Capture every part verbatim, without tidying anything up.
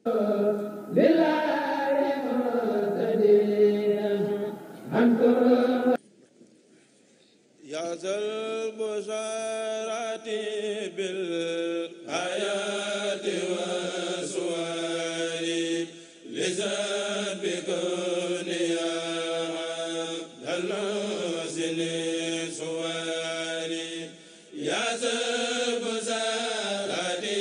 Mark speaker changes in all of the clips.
Speaker 1: يا ذا البشارات بالآيات والسؤال لذات بكوني يا عبد المحسن سؤالي يا ذا البشارات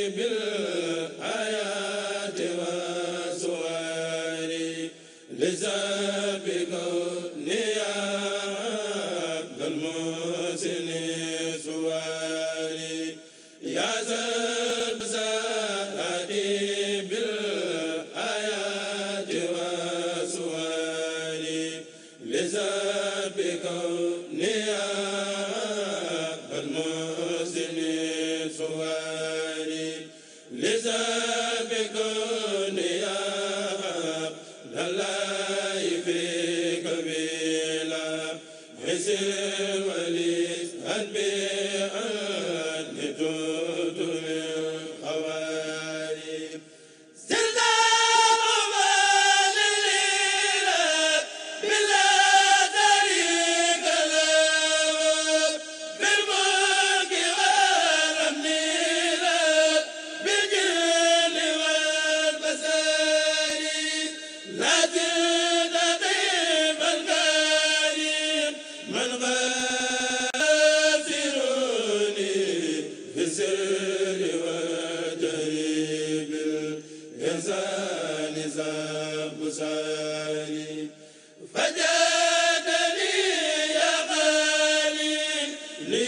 Speaker 1: بالآيات والسؤال لذات بكوني يا المحسن سؤالي يا ذا البشارات بالآيات والسؤال لذات بكوني يا المحسن سؤالي لذات بكوني يا الله فيك بلا حسن وليس أنبي أن تود من خواري سلطان مالينا بلا طريق له بالملك والأمنينا بالجن والبصر لا تدعي من غير من غافروني في السر وجريب الإنسان زاب ساري فجادني يا غالي لي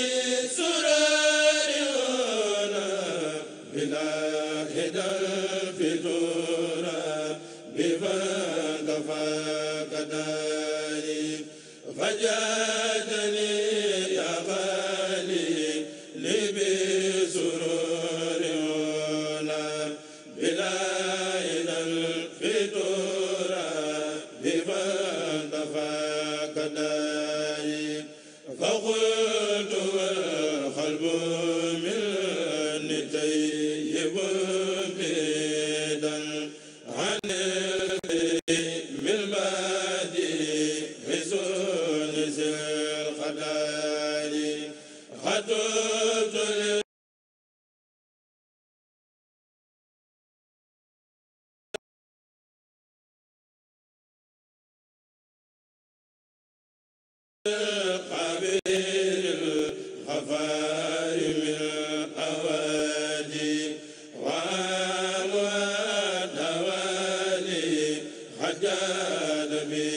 Speaker 1: بسرور هنا بلا هدى في تراب بفن كفاك داري فجادني يا غالي لي بسرور هنا بلا إذن في تراب بفن كفاك داري فقلت والقلب مني طيب بيدا عن من بعد حزن ذي الخدار خطبت للقبيل الغفار من أوادي وأموات والي حجاد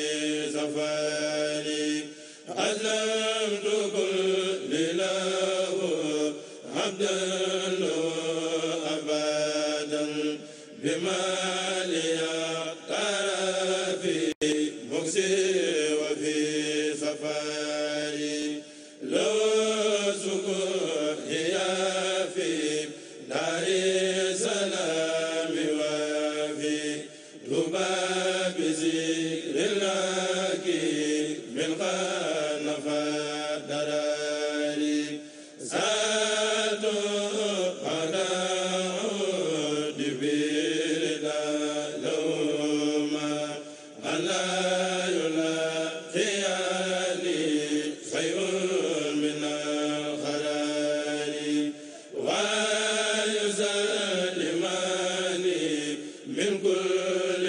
Speaker 1: بسفاري أسلمت كل له عبدا له أبدا بما لي ترى في مكسي وفي سفاري لو سكون هي في دار السلام وفي لباب ذكر الله من خنفا دراري سات على عود بلا لوما ألا يلاقيني خير من الخرار ويسلمني من كل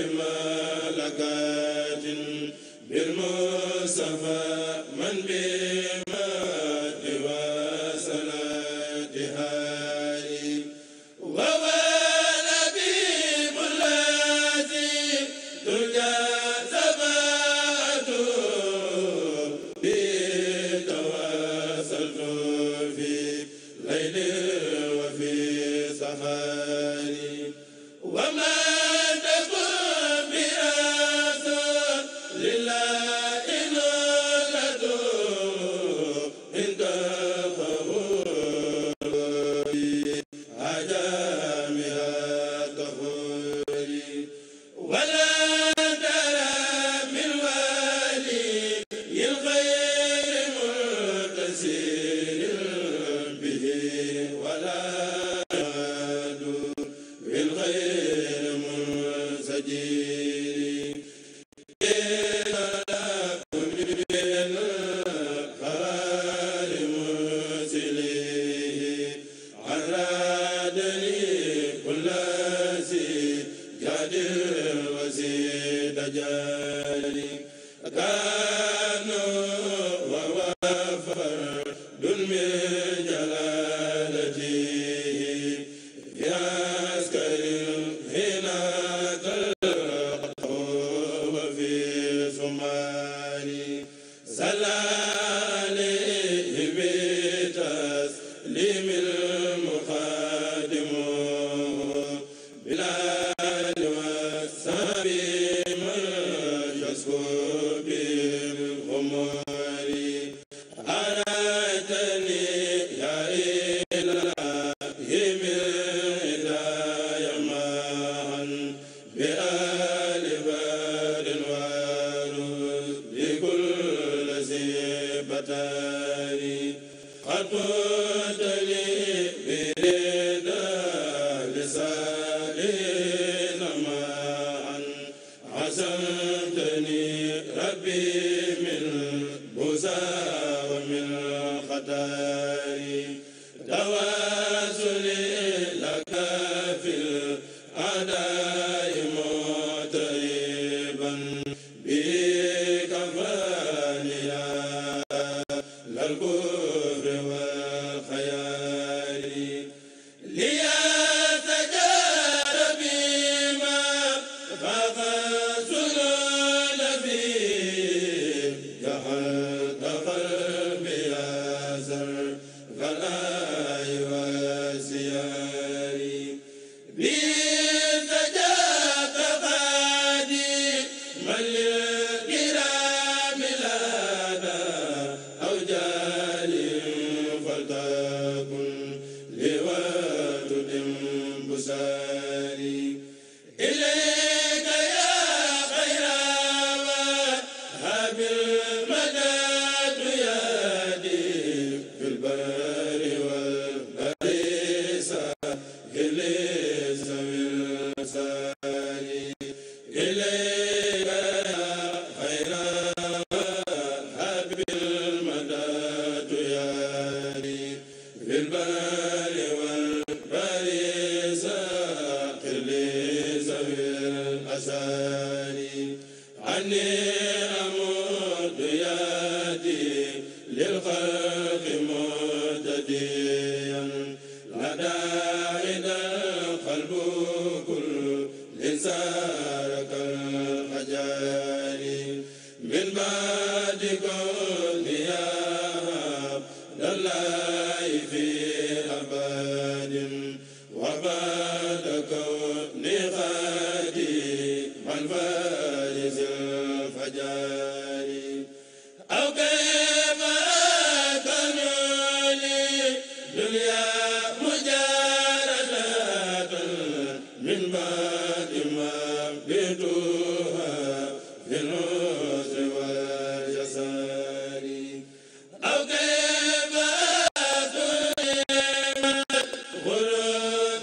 Speaker 1: ملكات بالمصطفى من بمات وصلاة هاري وهو لبيب الذي ترجى ثباته به تواصلت في ليل وفي سهاري وما تكن برسول لله نصرته إن تخفوا عجامها كفوري ولا ترى من والي الغير متصل به ولا يعد بالغير الفجر كانوا ووفر دون من جلالته يسكر هنا تلقه وفي سماري صلى عليه بتسليم المقدم بلال وسبي من يسكو بالغمور أرأيتني يا إلهي من هدايا معا بآل بار ورد بكل سبتاني قد قلت لي بردا لسالين معا عزمتني ربي من بوزا ومن خطاي توازلي لك في الأعداء متربا بك فانيا للكفر والخيال ليتجار بما فقصل فيه جهل قلبي أزر فالآي والسياري بتجاك قادي من للكرام لنا أو جالي فلتكن لواتد بساري إليك يا خير وهب المدد يدي في البر والبر سهل سوي الساري إليك يا خير وهب المدد يدي في البر والبر سهل سوي الأساري عني أمد يدي للخلق مهتديا لدى إذا القلب كل إنسان كالحجار من بعد كونها عبد الله في أبد وبعد كون غادي من فارس الفجار أو كيف كانوا لي دنيا مجاردة من بعد ما بدوها في النصر والجسار أو كيف تلمت غرب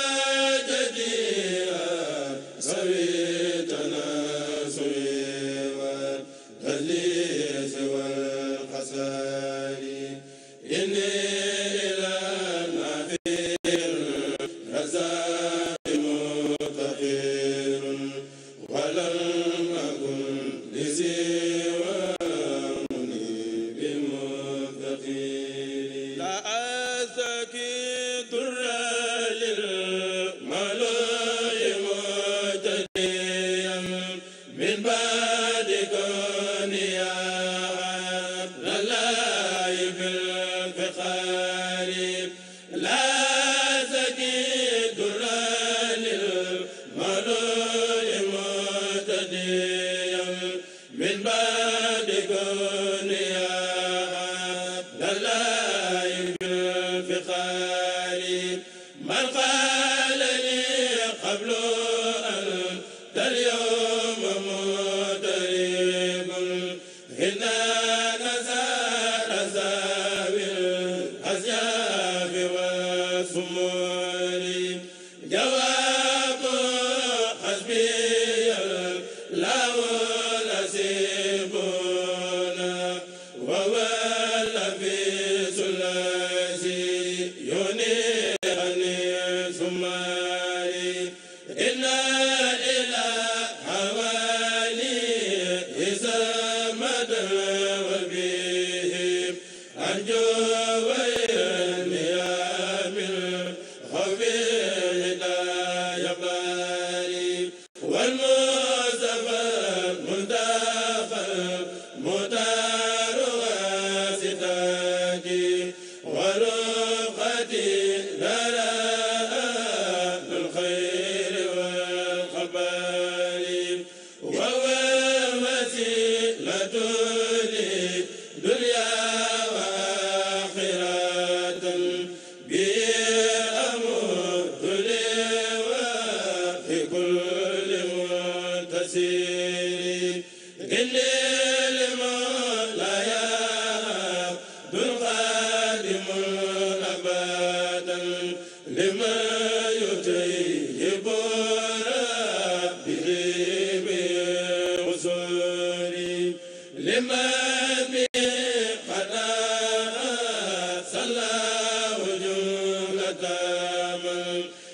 Speaker 1: ببجدها سويتنا سوي والتدليس والخسار إني إلى نافي الرزاق متقير ولم أكن لسواني بمفتقير لا أزكي درا للملوء مجديا من بعد كوني عبد الله في الفخار لا زكي درا للملوء مجديا من بعد كوني عبد الله في الفخار من قال لي قبل أنت اليوم مضطرب هنا نزار زاوي الأزياف والسمور جواب حسبي الله نسيبنا وهو في ثلاثي يوني ثم إن إلى حوالي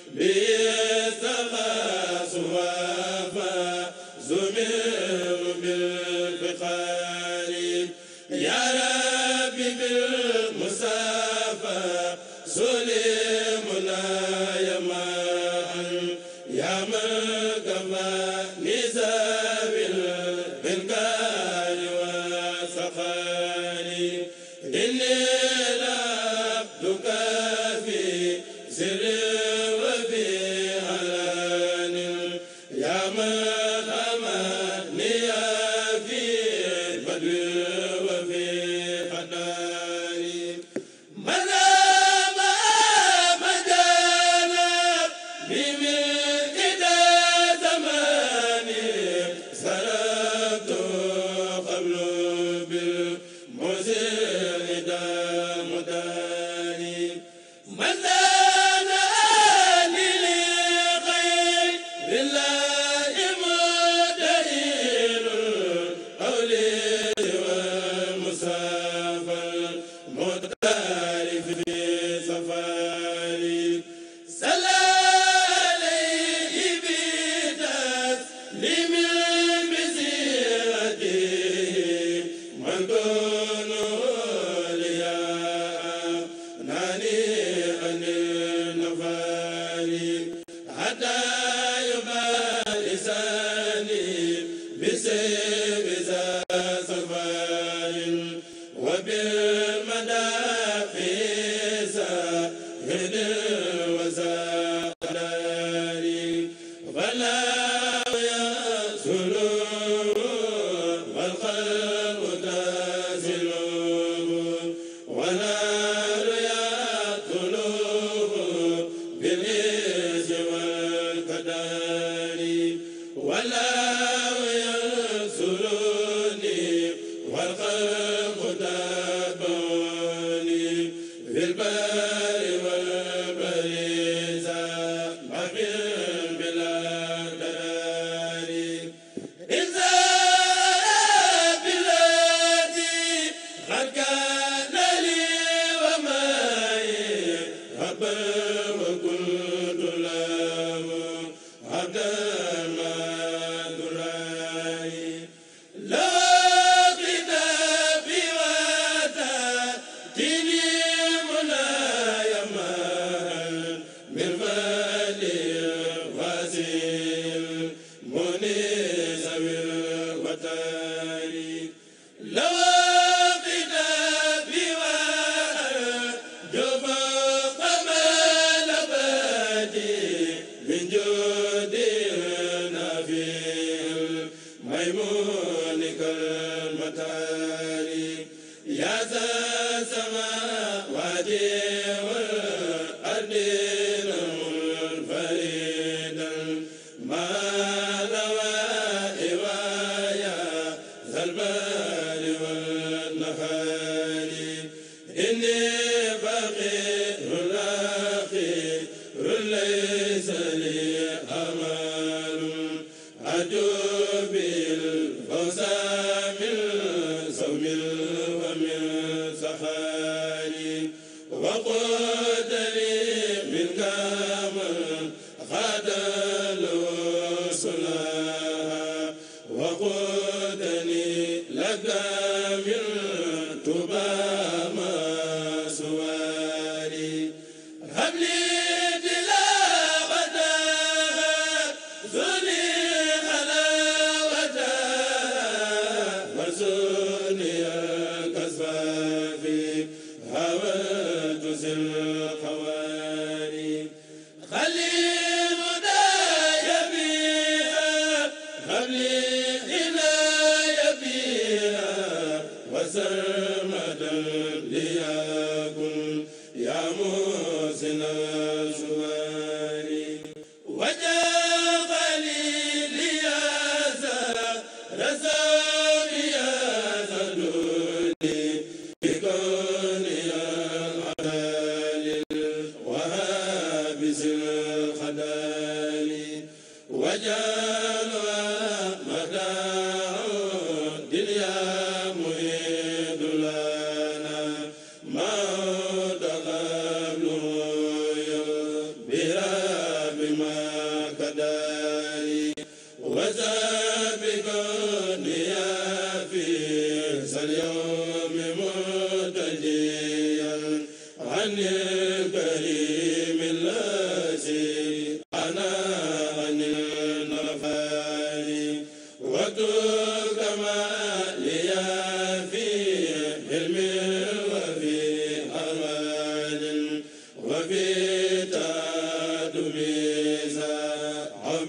Speaker 2: Bira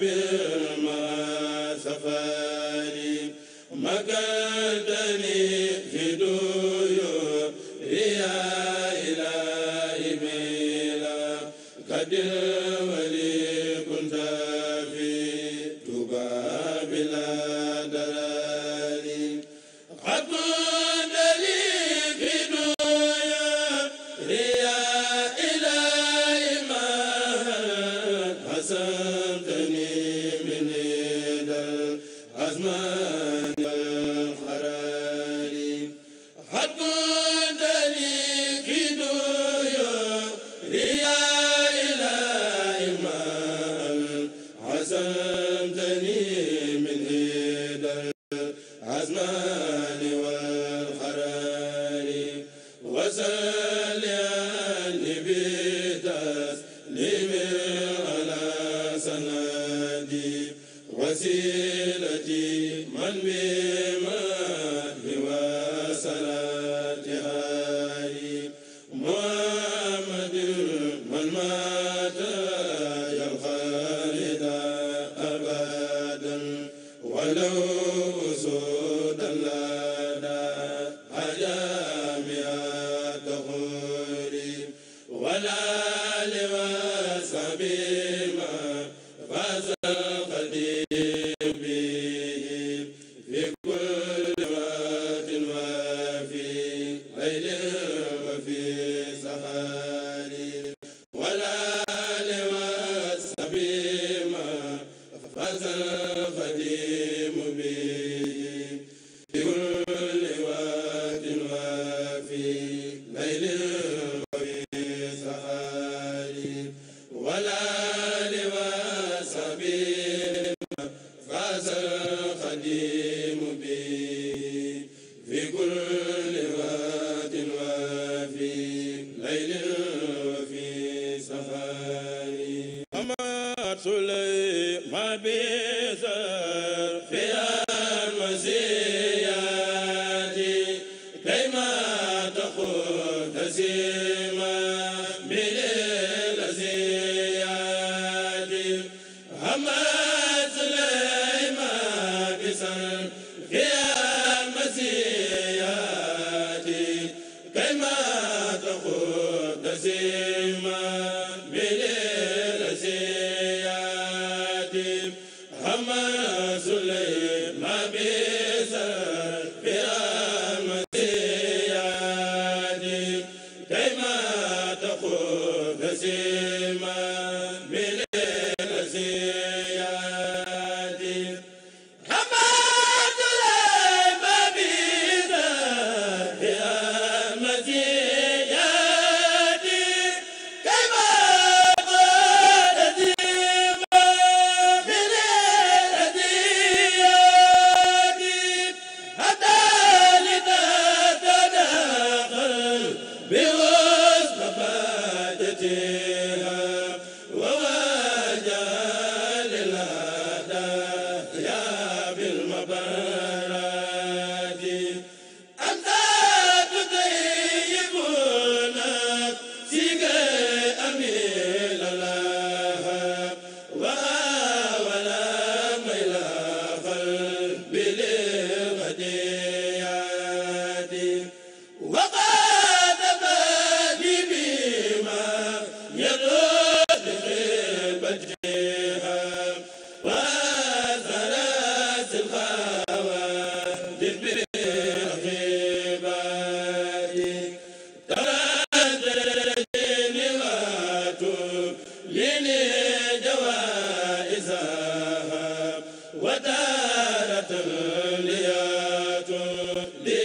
Speaker 1: بالما سفاري مكنتني في ديور يا إلهي بلا قدر ولي كنت في تبا بلا دراري قد كنت لي في ديور يا إلهي ما حسنتني من دل أزمان الخراري قد كنت لي في ديور يا إلهي ما حسنتني من دل الأزمان والخراري وسل عني بتسليم على سندي وسيلتي من بمدح وصلاة آلي محمد من مات يلخالد أبدا ولو سودا لدى أجامع تخوري ولا لواسبي ما فاز القديم به في كل وقت وفي ليل وفي سحر ولا لواسبي ما فاز القديم به في كل وقت وفي ليل وفي سحر ولا لواسبي فاز القديم به في كل وقت وفي ليل وفي سفر محمد سليمان بزر في المزيات كيما تقود زيما من الأزيات محمد سليمان بزر في المزيات كيما تقود زيما من الأزيات محمد سليمان بزر في المزيات كيما تقود زيما من الأزيات محمد سليمان بزر في المزيات كيما تقود زيما من الأزيات حتى لتتداخل بوسط فاتتها ووجه للهدايا بالمبارات أنت تطيبون سيك أميل الله ولا ميل قلب للغديات وقد بني بما يرد خيبتها وزرت الخوادم بالرغبات ترددني وتبليني جوائزها وتارة ليات لي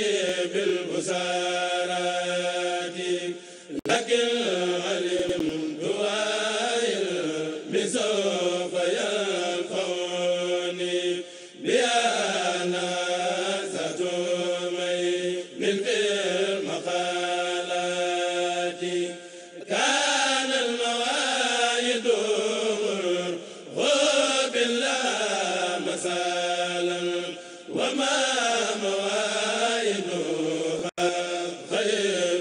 Speaker 1: بالبصارات لكن علمت وعلم سوف ينفعني بأنا ستمي من في المقالات كان المواعيد غرب الله مثالا وما مواعيدها خير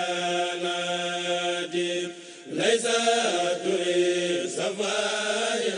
Speaker 1: الخيانات ليس تريد صفايا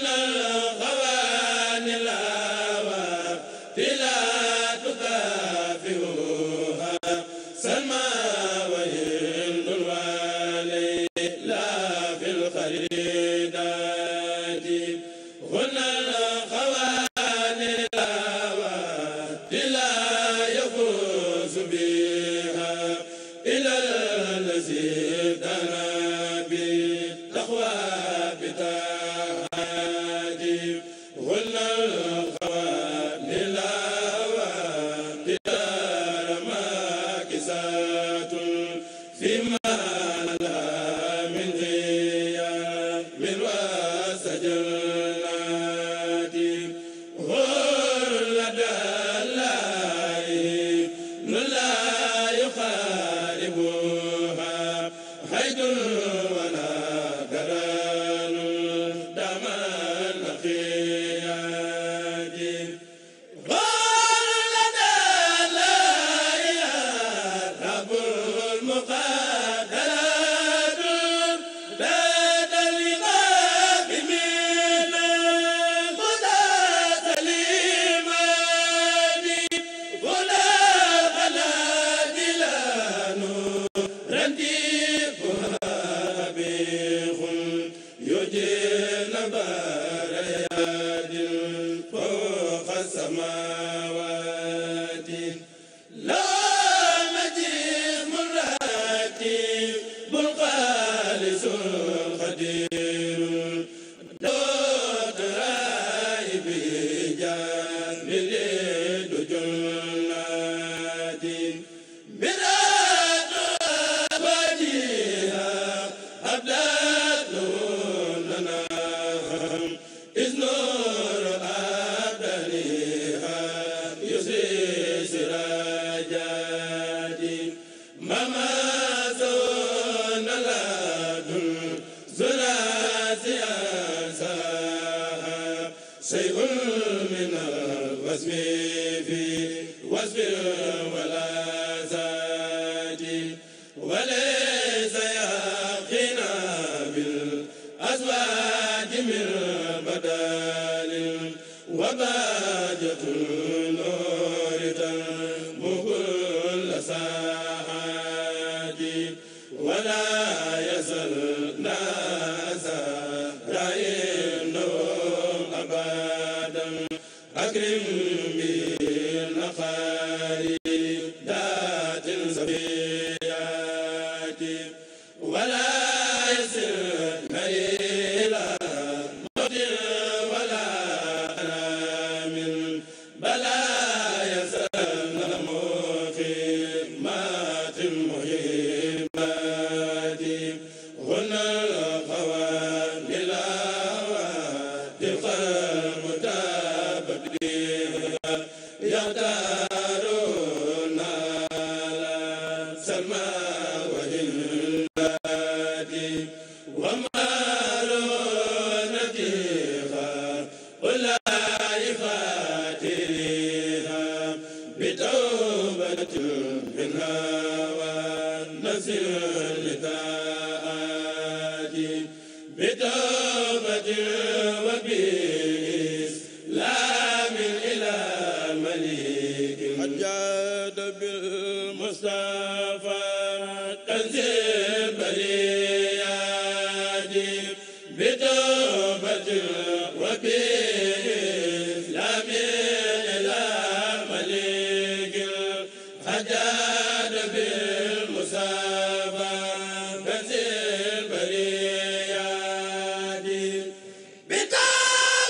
Speaker 2: Bita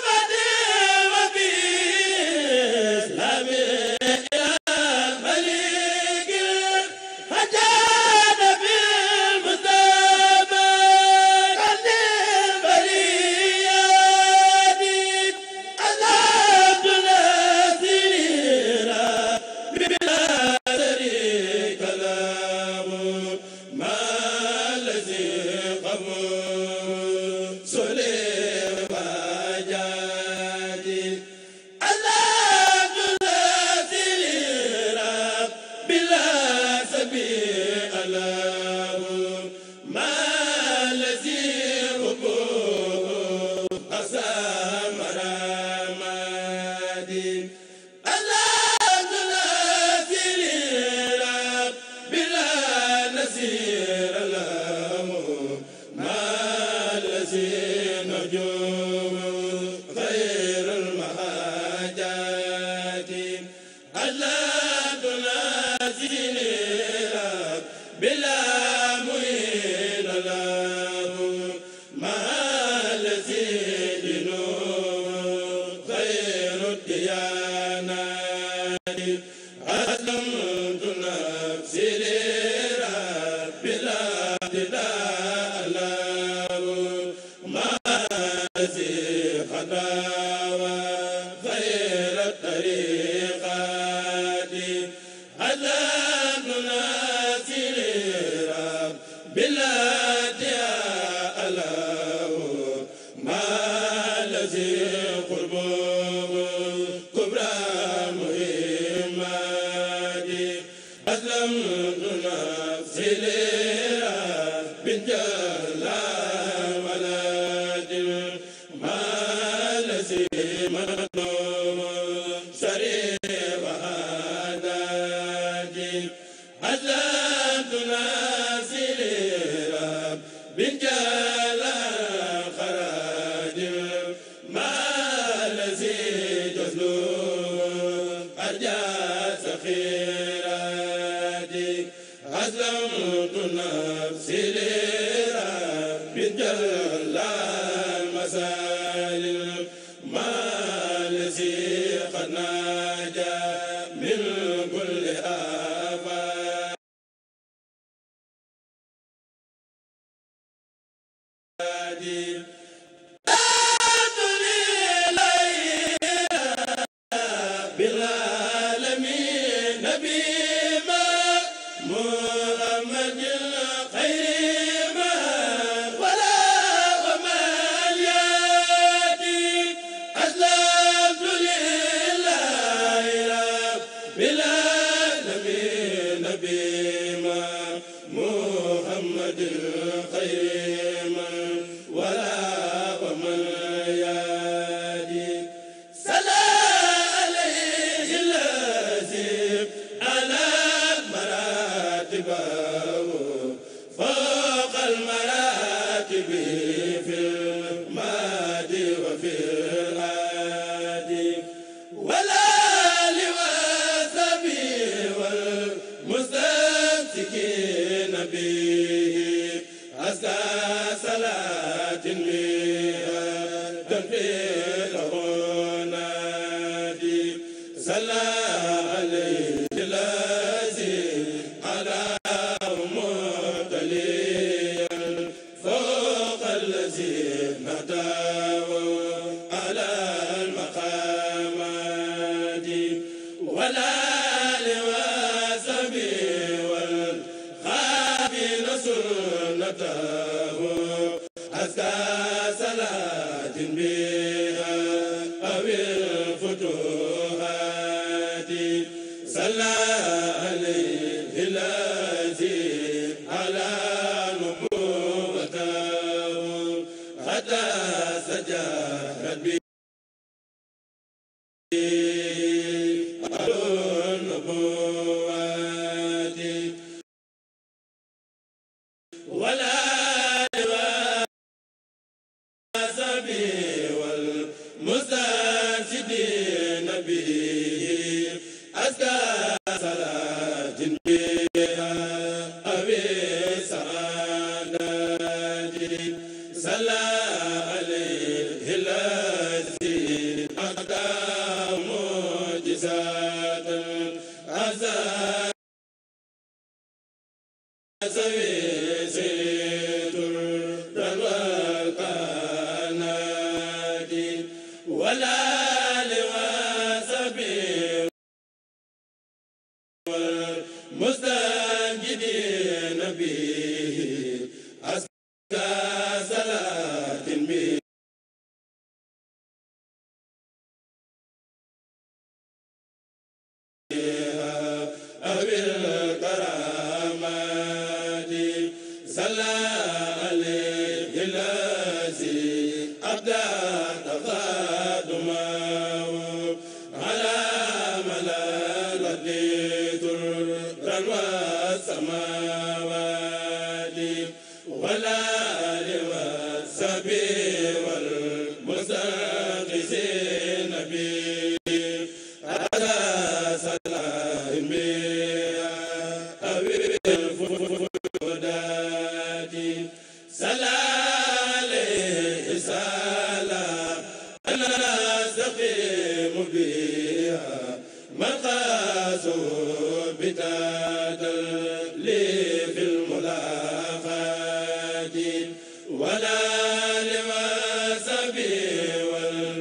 Speaker 1: ولا لواسبي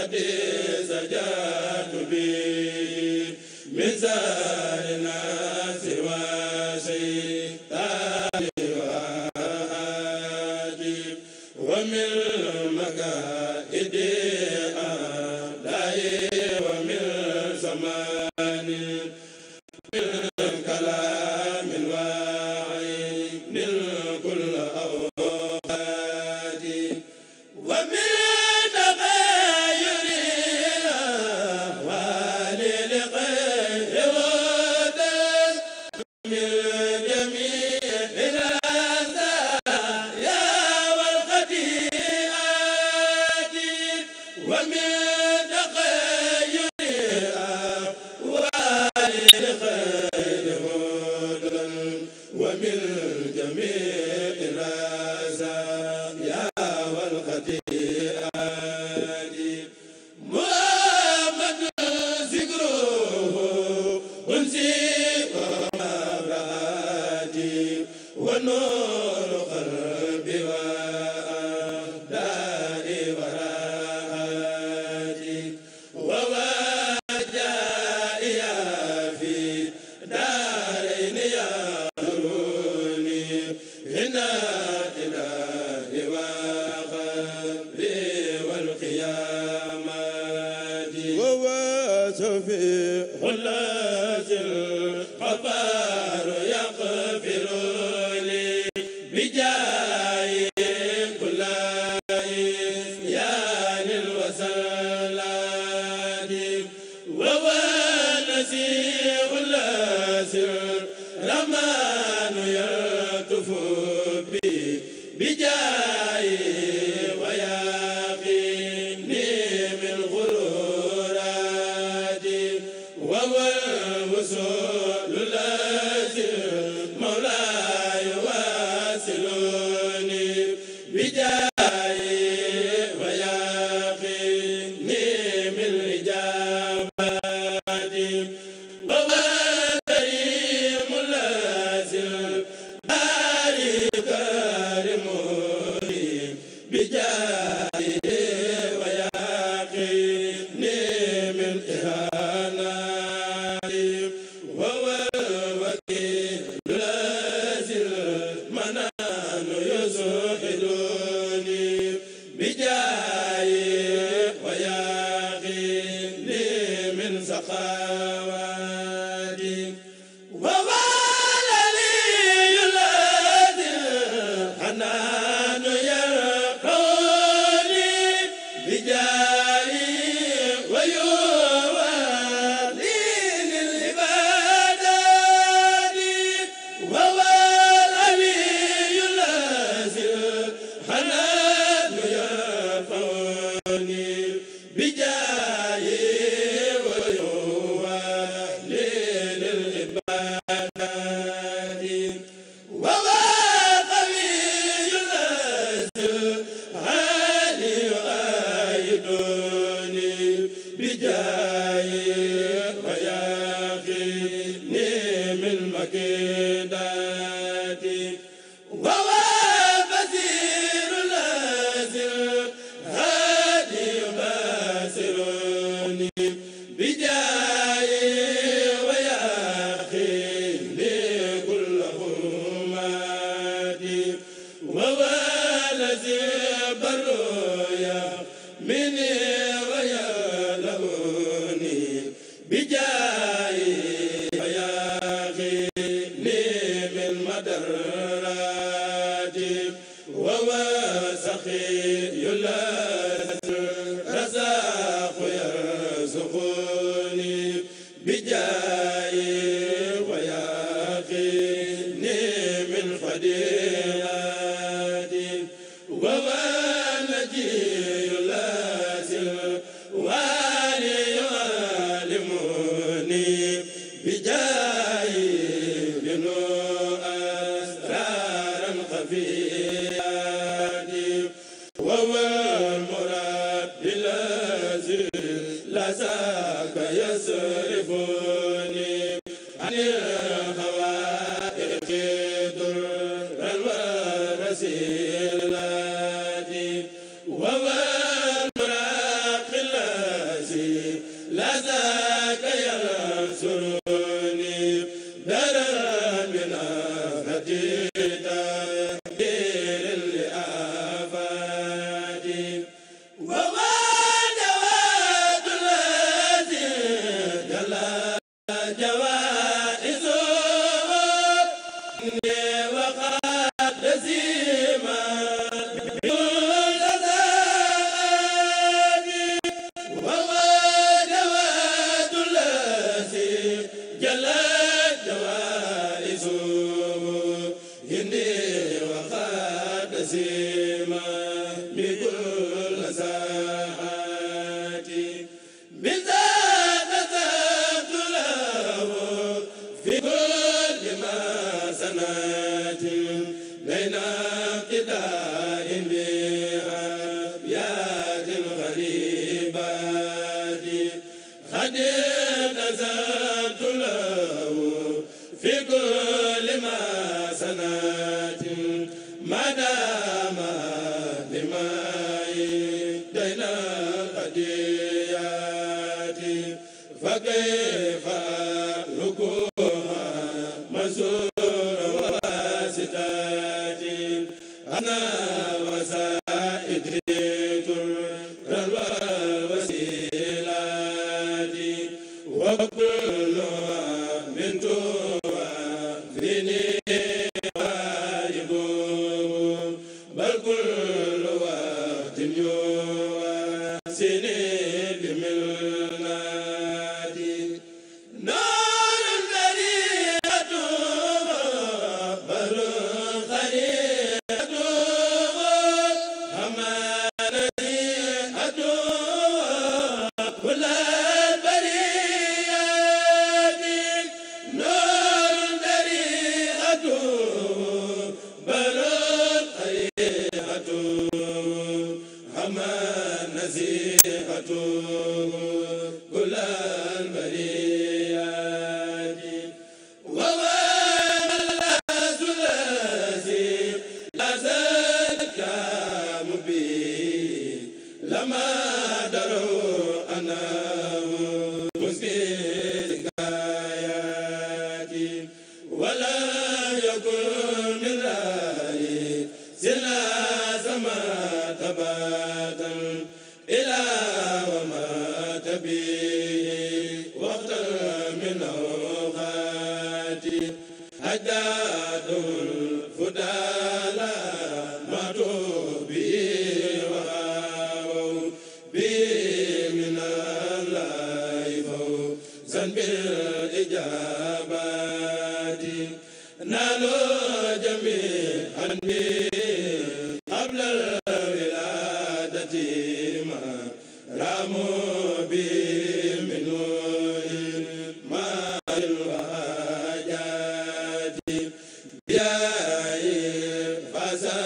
Speaker 1: do عبادي خدير نزلت له في كل ما سنات ما دام لماي دين الهديات فكيف ركوها منصور واسطات أنا وسائدي ترى والوسيلات وكلها من توافيني واجب بل كل وقت يواسيني بملناتي نار البرية بل خرية همانتي أدو كل البريات نور البرية بل خرية همانتي كل البريات وهو الذي لا زكى مبين لما دروا أنا مسكين حياتي ولا يكون من رأي سنا سما تباتا إلى وما تبي وقت من أوقاتي حداد الفدالة ما توبي وهاو بي من الله فوزا بالإجابات نالوا جميعا بي قبل الولادة ما راموا بي من نور ما الوهاجات بياي فازا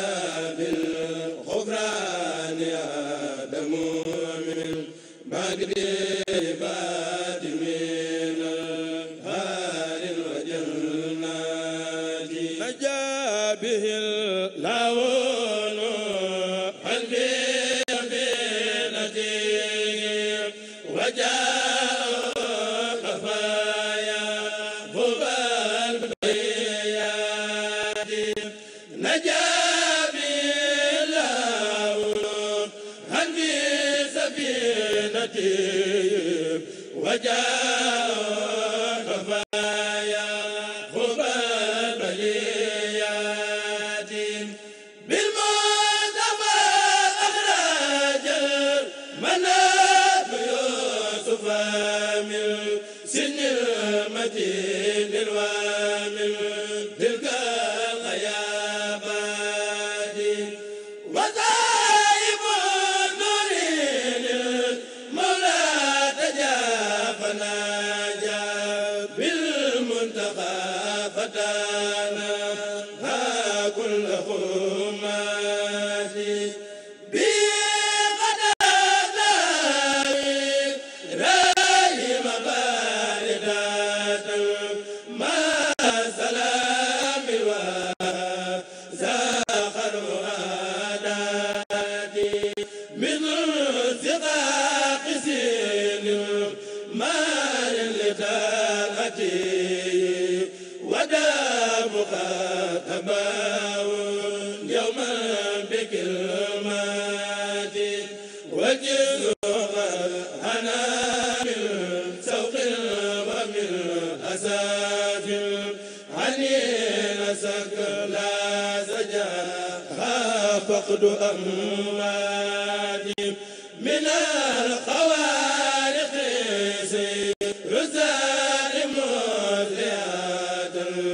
Speaker 1: بالغفران آدم من بعد بعد من الهار الوجنات نجا به اللاون قلبي بنتي وجاء خفايا غبال البريات نجا بالله هنبي سفينتي وجاء خفايا غبال البريات بالمصطفى أخرج المناب يوسف من سن المتين الوامل تلك الغيابات وطائب النور المولى تجافنا جاء بالمنتقى فتانا ها كل خمات فقد أمواتي من الخوارق رزان مذيات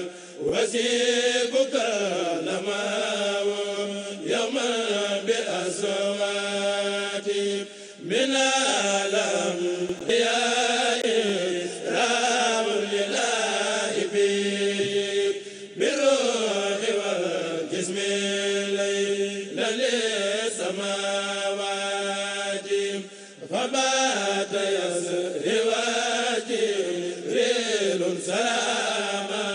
Speaker 1: وسيبك لما يوما بأصوات من الأنبياء رام لله بي بالروح والجسم فبات يسري وجبريل سلاما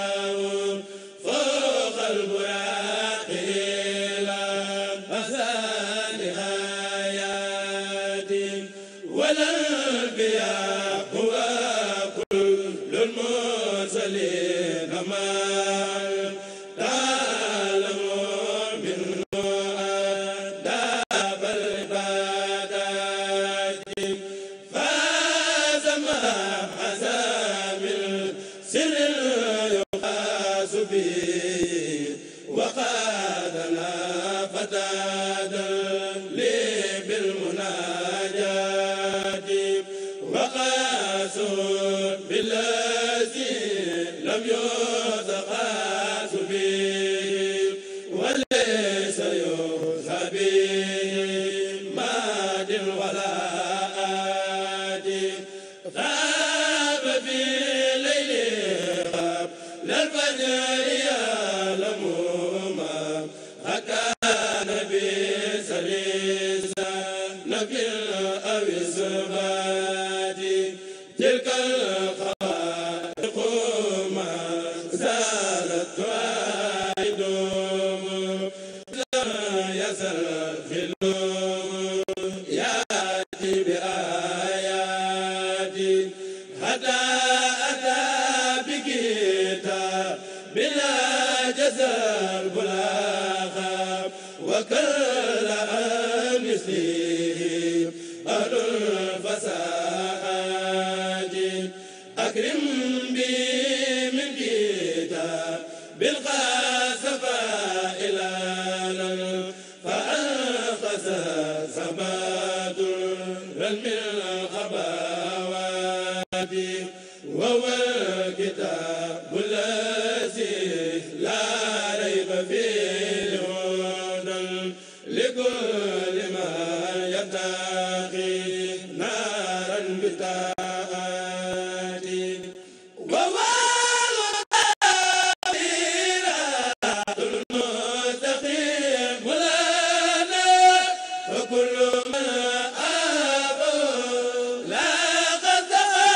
Speaker 1: فوق البراق إلى أثار حياتي والأنبياء وكل المرسلين معا تعلموا منه آداب العبادات فاز ما حزى من سر يقاس به وقادنا فتادا لي بالمناجات وقاسوا بالذي لم يتقاس به وليس يوصى به ماد ولا آد غاب في ليل قبل الفجر يعلم ما كان بسليسا نبي أو الزباد تلك الخوارق ما زالت تعيدهم لا يزال خلوم يأتي بآيات حتى أتى بكتاب بلا جزاء البلاغة وكل مثله أهل الفساد أكرم بي من كتاب بالقاسفة إلى فأنقذ زباد من الغباوات وهو الكتاب الذي لا ريب فيه هدى لكل ما يتقي نارا بتاعات وهو الصراط المستقيم لنا فكل من آبوا لا قد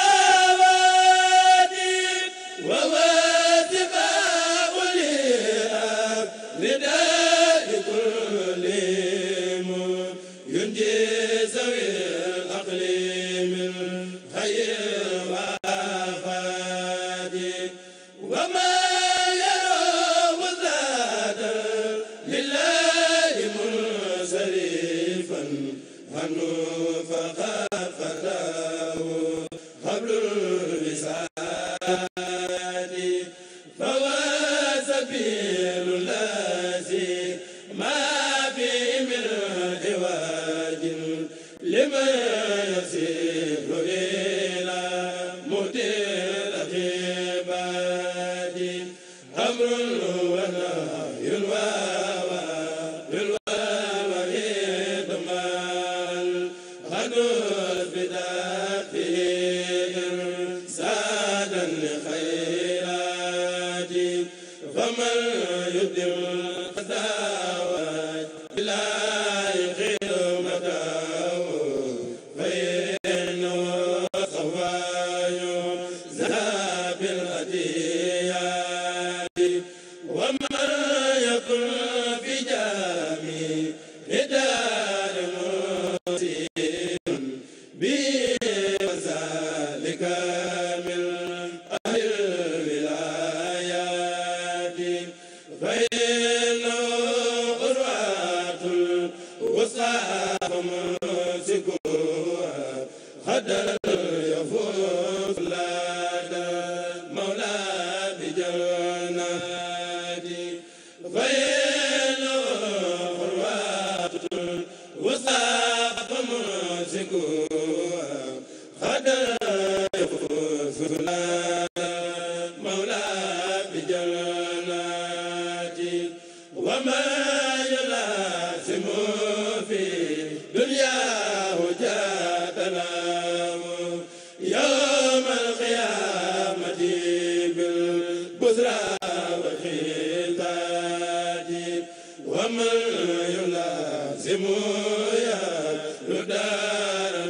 Speaker 1: آواتي وهو اتباع لأب نداء كل ينجي سوي العقل من خير وآفات وما يروه ذات لله منصرفا عنه فقد فتاه قبل الوساد فهو سبيل الذي ما في من عواج لمن يسير إلى مدير العباد أمر ونهي والإضمان غدر بداخل سادا لخيرات فمن يدم الخزاوات لا يخير متاه فإنه صواي ذهب الأديات ومن يكن في جامع دار مسير به وذلك من أهل الولايات فإنه قرات الوسطى فمسكوها خدر يفوز لدى مولى بجنات فإنه قرات الوسطى فمسكوها خدر يفوز لدى مولى بجنات وما يلازم في دنياه جادنا يوم القيامة بالبذرى والخلطات ومن يلازم يا دار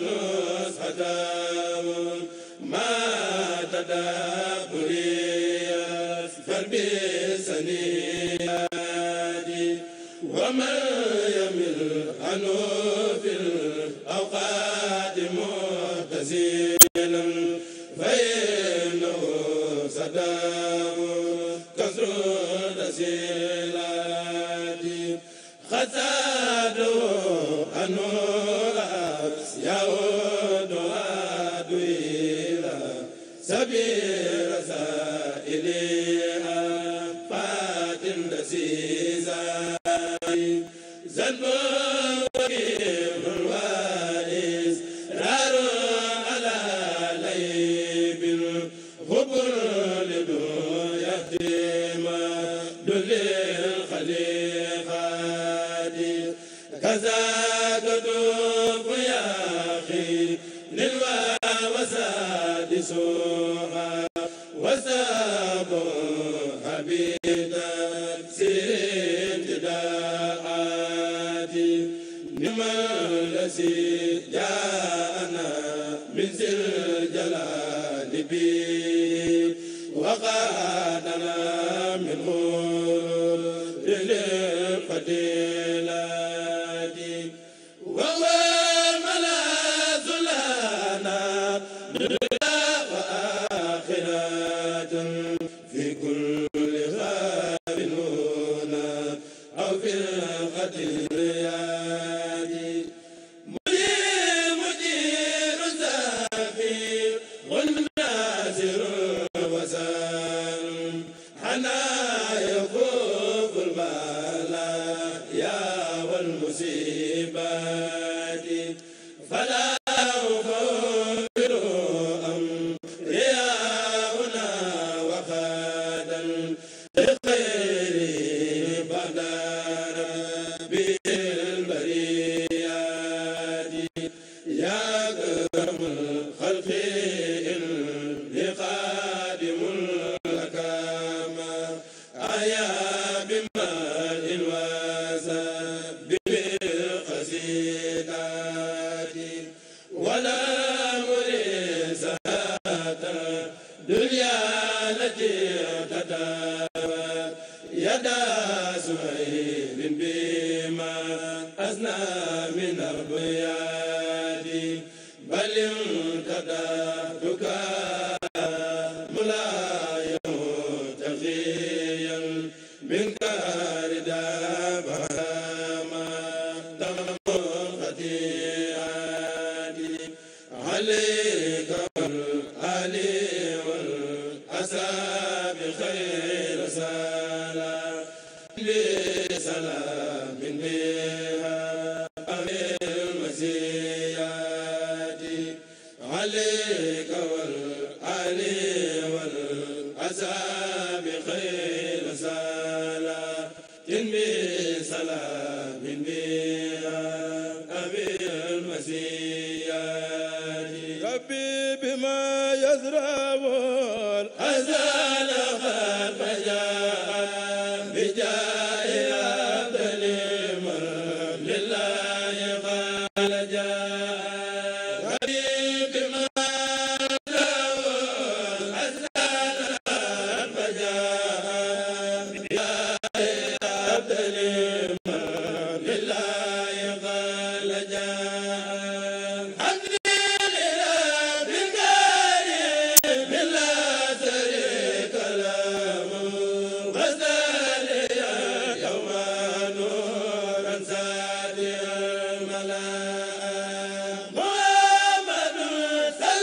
Speaker 2: Muhammadu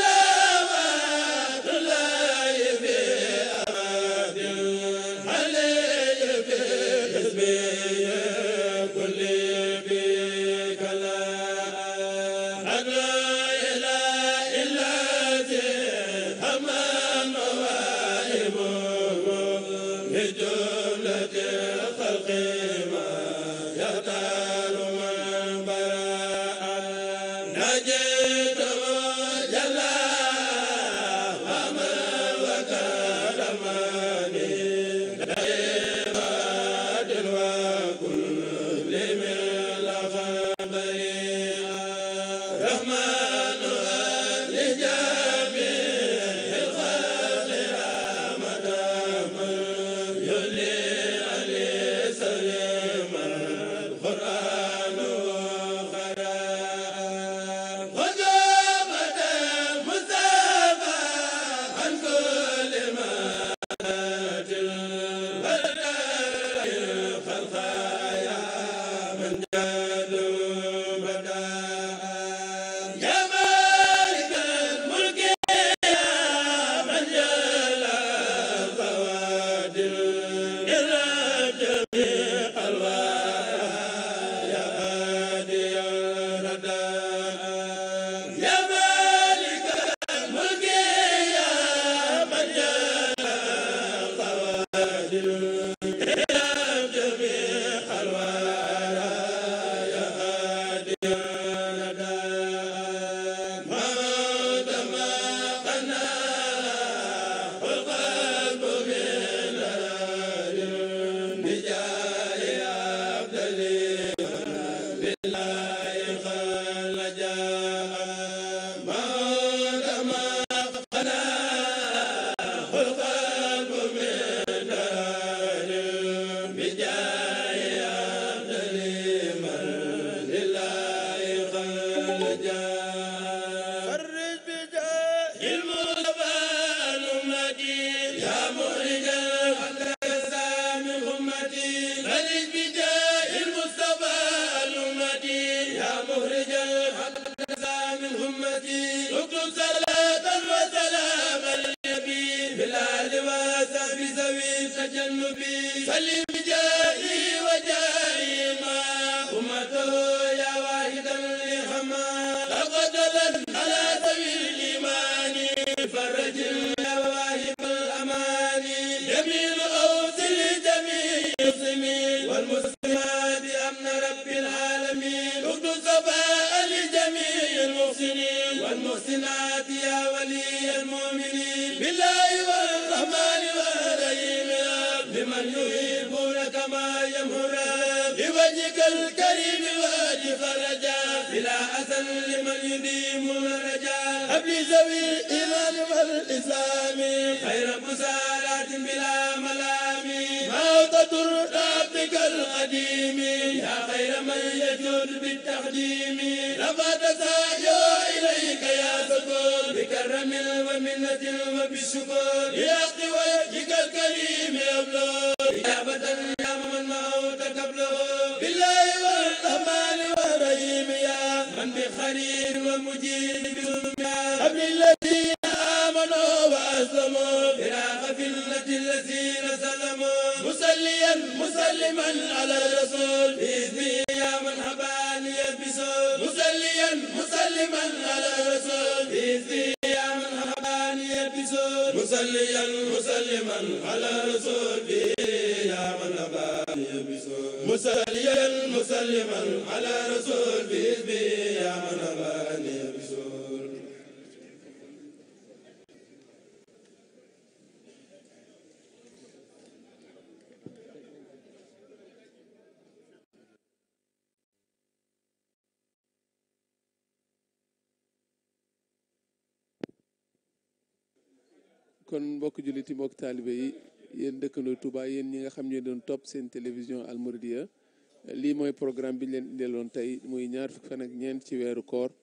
Speaker 2: kon mbokk julliti mbokk taalibe yi yéen dëkkandoo Touba yéen ñi nga xam ne doon topp seen télévision Al Mouridiyyah lii mooy programme bi ñu leen indiloon tey muy ñaar fukki fan ak ñeent ci weeru koor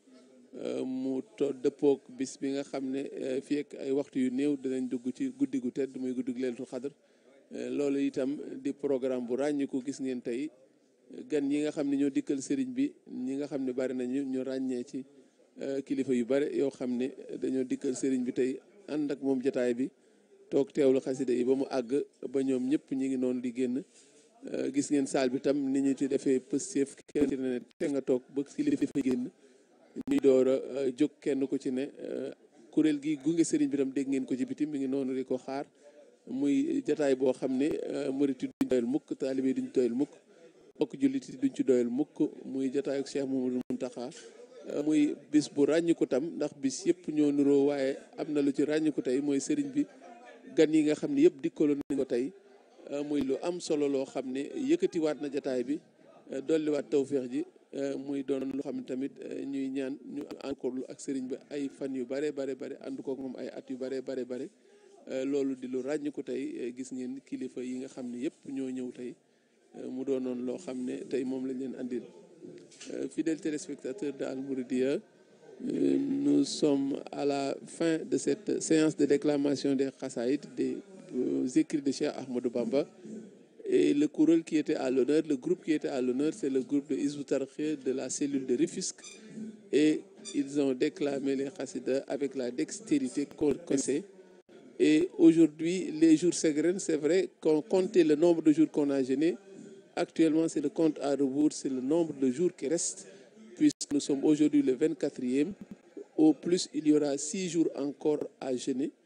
Speaker 2: mu to dëppook bis bi nga xam ne fii ak ay waxtu yu néew dinañ dugg ci guddi gu tedd muy guddi gu Laylatul Qadr loolu itam di programme bu ràññiku gis ngeen tey gan yi nga xam ne ñoo dikkal sëriñ bi ñi nga xam ne bari nañu ñu ràññee ci kilifa yu bari yoo xam ne dañoo dikkal sëriñ bi tey ànd ak moom jataay bi toog teewlu xasida yi ba mu àgg ba ñoom ñëpp ñi ngi noonu di génn gis ngeen saal bi tam ni ñu ci defee pëstéef kenn ci ne te nga toog ba kilifa génn ñuy door a jóg kenn ku ci ne kuréel gi gunge sëriñ bi tam dégg ngeen ko ci bitim mi ngi noonu di ko xaar muy jataay boo xam ne murit yi duñ doyal mukk taalibe duñ doyal mukk bokk jullit yi duñ ci doyal mukk muy jataay ak Cheikh Mouhamadou Mountakha muy bis bu ràññiku tam ndax bis yëpp ñoo nuroo waaye am na lu ci ràññiku tey mooy sëriñ bi gan yi nga xam ne yëpp dikkaloon nañ ko tey muy lu am solo loo xam ne yëkkatiwaat na jataay bi dolliwaat tawféex ji muy doon lu xam ne tamit ñuy ñaan ñu encore ak sëriñ bi ay fan yu bare bare bare ànd kook moom ay at yu bare bare bare loolu di lu ràññiku tey gis ngeen kilifa yi nga xam ne yëpp ñoo ñëw tey mu doonoon loo xam ne tey moom lañ leen andil. Fidèles téléspectateurs de Al Mouridiyyah, nous sommes à la fin de cette séance de déclamation des Khasaïd, des écrits de Cheikh Ahmadou Bamba. Et le kuréel qui était à l'honneur, le groupe qui était à l'honneur, c'est le groupe de Hizbut Tarqiyyah de la cellule de Rufisque. Et ils ont déclamé les Khassidas avec la dextérité qu'on connaissait. Et aujourd'hui, les jours s'égrènent, c'est vrai qu'on comptait le nombre de jours qu'on a jeûné. Actuellement, c'est le compte à rebours, c'est le nombre de jours qui restent, puisque nous sommes aujourd'hui le vingt-quatrième. Au plus, il y aura six jours encore à jeûner.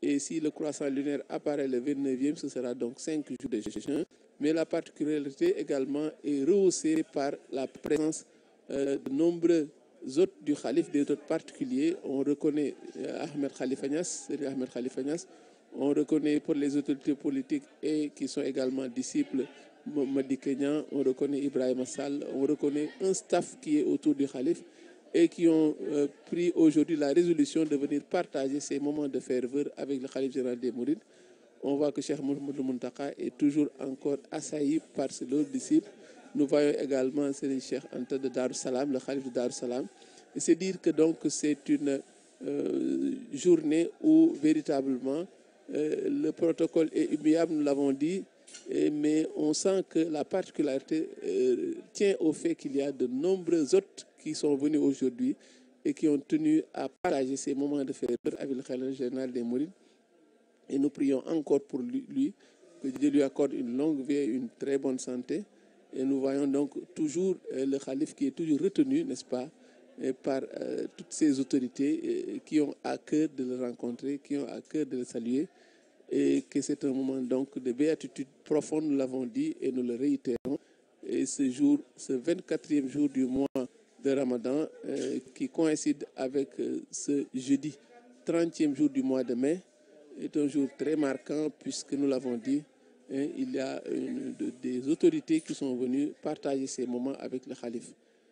Speaker 2: Et si le croissant lunaire apparaît le vingt-neuvième, ce sera donc cinq jours de jeûne. Mais la particularité également est rehaussée par la présence euh, de nombreux hôtes du calife, des hôtes particuliers. On reconnaît euh, Ahmed Khalifa Niass, c'est Ahmed Khalifa Niass. On reconnaît pour les autorités politiques et qui sont également disciples Madi Kenyan, on reconnaît Ibrahim Sall, on reconnaît un staff qui est autour du calife et qui ont euh, pris aujourd'hui la résolution de venir partager ces moments de ferveur avec le calife général des Mourides. On voit que Cheikh Mouhamadou Mountakha est toujours encore assailli par ses autres disciples. Nous voyons également le Cheikh Anta de Darou Salam, le calife de Darou Salam. Et c'est dire que donc c'est une euh, journée où véritablement euh, le protocole est immuable, nous l'avons dit, et, mais on sent que la particularité euh, tient au fait qu'il y a de nombreux hôtes qui sont venus aujourd'hui et qui ont tenu à partager ces moments de ferveur avec le khalife général des Mourides. Et nous prions encore pour lui, que Dieu lui accorde une longue vie et une très bonne santé. Et nous voyons donc toujours euh, le calife qui est toujours retenu, n'est-ce pas, par euh, toutes ces autorités euh, qui ont à cœur de le rencontrer, qui ont à cœur de le saluer. Et que c'est un moment donc de béatitude profonde, nous l'avons dit et nous le réitérons. Et ce jour, ce vingt-quatrième jour du mois de Ramadan, euh, qui coïncide avec euh, ce jeudi, trentième jour du mois de mai, est un jour très marquant puisque nous l'avons dit, hein, il y a une, de, des autorités qui sont venues partager ces moments avec le calife.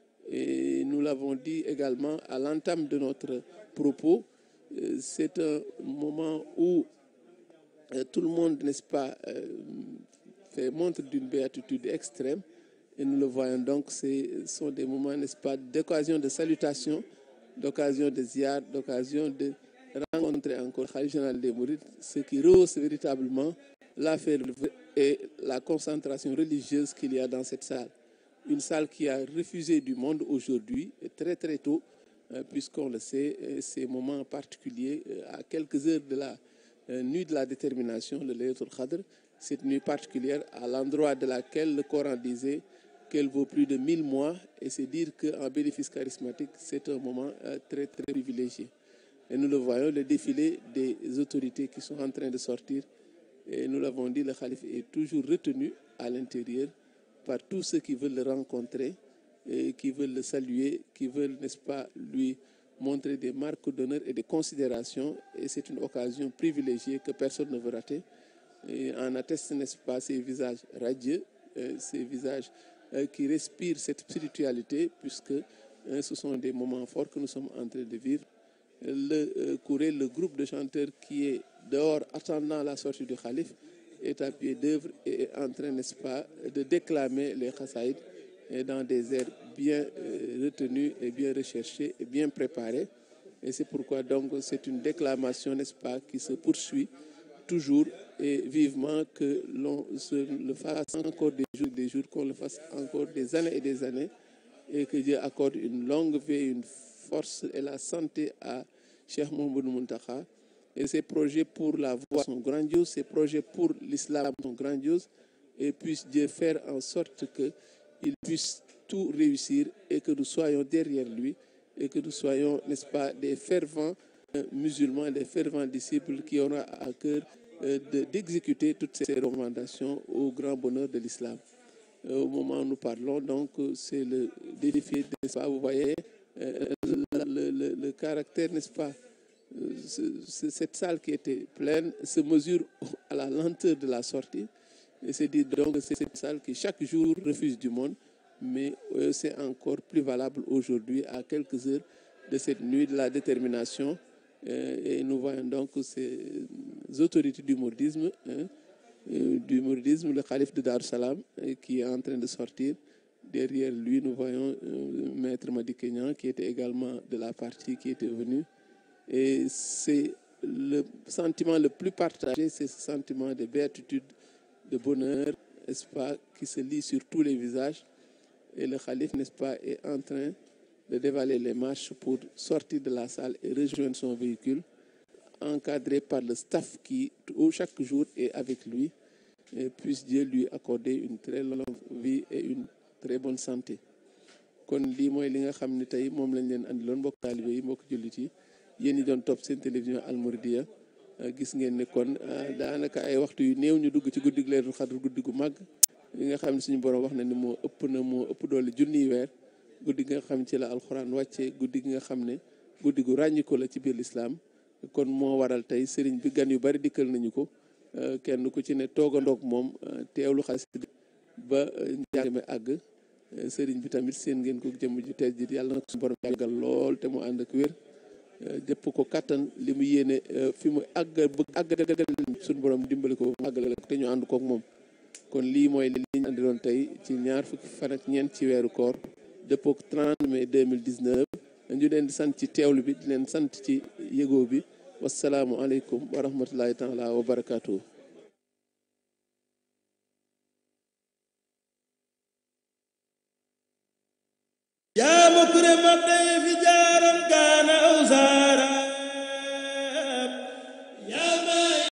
Speaker 2: Et nous l'avons dit également à l'entame de notre propos, euh, c'est un moment où euh, tout le monde, n'est-ce pas, euh, fait montre d'une béatitude extrême. Et nous le voyons donc, ce sont des moments, n'est-ce pas, d'occasion de salutation, d'occasion de ziar, d'occasion de rencontrer encore le khalife général des Mourides, ce qui rehausse véritablement la ferveur et la concentration religieuse qu'il y a dans cette salle. Une salle qui a refusé du monde aujourd'hui, très très tôt, euh, puisqu'on le sait, ces moments particuliers, euh, à quelques heures de la euh, nuit de la détermination, le Laylatul Qadr, cette nuit particulière à l'endroit de laquelle le Coran disait qu'elle vaut plus de mille mois, et c'est dire qu'en bénéfice charismatique, c'est un moment euh, très très privilégié. Et nous le voyons, le défilé des autorités qui sont en train de sortir. Et nous l'avons dit, le calife est toujours retenu à l'intérieur par tous ceux qui veulent le rencontrer, et qui veulent le saluer, qui veulent, n'est-ce pas, lui montrer des marques d'honneur et de considération. Et c'est une occasion privilégiée que personne ne veut rater. Et en atteste, n'est-ce pas, ces visages radieux, euh, ces visages euh, qui respirent cette spiritualité, puisque euh, ce sont des moments forts que nous sommes en train de vivre. Le euh, courrier, le groupe de chanteurs qui est dehors attendant la sortie du calife est à pied d'œuvre et est en train, n'est-ce pas, de déclamer les khasaïd dans des airs bien euh, retenus et bien recherchés et bien préparés. Et c'est pourquoi donc c'est une déclamation, n'est-ce pas, qui se poursuit toujours et vivement, que l'on se le fasse encore des jours, des jours, qu'on le fasse encore des années et des années, et que Dieu accorde une longue vie, une force et la santé à Cheikh Mouhamadou Mountakha. Et ces projets pour la voie sont grandioses, ces projets pour l'islam sont grandioses, et puisse Dieu faire en sorte qu'il puisse tout réussir et que nous soyons derrière lui et que nous soyons, n'est-ce pas, des fervents euh, musulmans, des fervents disciples qui auront à cœur euh, de, d'exécuter toutes ces recommandations au grand bonheur de l'islam. Euh, au moment où nous parlons, donc, c'est le défi, n'est-ce pas, vous voyez, euh, le, le, le caractère, n'est-ce pas, cette salle qui était pleine se mesure à la lenteur de la sortie. Et c'est dire donc que c'est cette salle qui chaque jour refuse du monde, mais c'est encore plus valable aujourd'hui à quelques heures de cette nuit de la détermination. Et nous voyons donc ces autorités du mouridisme, hein, du mouridisme, le calife de Darou Salam, qui est en train de sortir. Derrière lui, nous voyons euh, Maître Madi Kenyan qui était également de la partie qui était venu. Et c'est le sentiment le plus partagé, c'est ce sentiment de béatitude, de bonheur, n'est-ce pas, qui se lit sur tous les visages. Et le calife, n'est-ce pas, est en train de dévaler les marches pour sortir de la salle et rejoindre son véhicule, encadré par le staff qui, chaque jour, est avec lui. Et puisse Dieu lui accorder une très longue vie et une très bonne santé. kon lii mooy li nga xam ne tey moom lañ leen andiloon mbokk taalibe yi mbokk jullit yi yéen ñi doon topp seen télévision Al Mouridiyyah gis ngeen ne kon daanaka ay waxtu yu néew ñu dugg ci guddig Laylatul Qadr guddi gu màgg li nga xam ne suñu borom wax na ni moo ëpp na moo ëpp doole junniy weer guddi gi nga xam ci la alxuraan wàcce guddi gi nga xam ne guddi gu ràññiko la ci biir lislaam kon moo waral tey sëriñ bi gan yu bari dikkal nañu ko kenn ku ci ne toogandoog moom teewlu xasida ba njàng mi àgg sëriñ bi tamit seen ngeen ko jëmm ju tedd ji yàlla na ko suñu borom yàggal lool te mu ànd ak wér jëpp ko kattan li mu yéene fi mu àgg bëgg àggal suñu borom dimbali ko àggale te ñu ànd kook moom kon lii mooy li ñu àndiloon tey ci ñaar fukki fan ak ñeent ci weeru koor dëppook trente mai deux mille dix-neuf ñu leen di sant ci teewlu bi di leen sant ci yëgoo bi wasalaamu aleykum wa rahmatullahi taala wa barakaatu.
Speaker 1: yaa mukrima dayfi